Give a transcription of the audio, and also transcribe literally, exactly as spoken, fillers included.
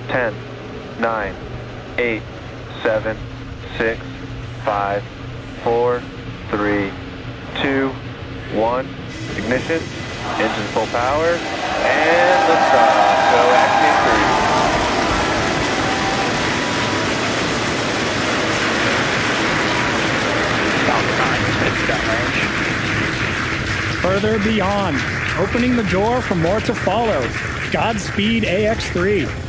ten, nine, eight, seven, six, five, four, three, two, one. Ignition, engine full power, and liftoff. Go active cruise. Further beyond, opening the door for more to follow. Godspeed A X three.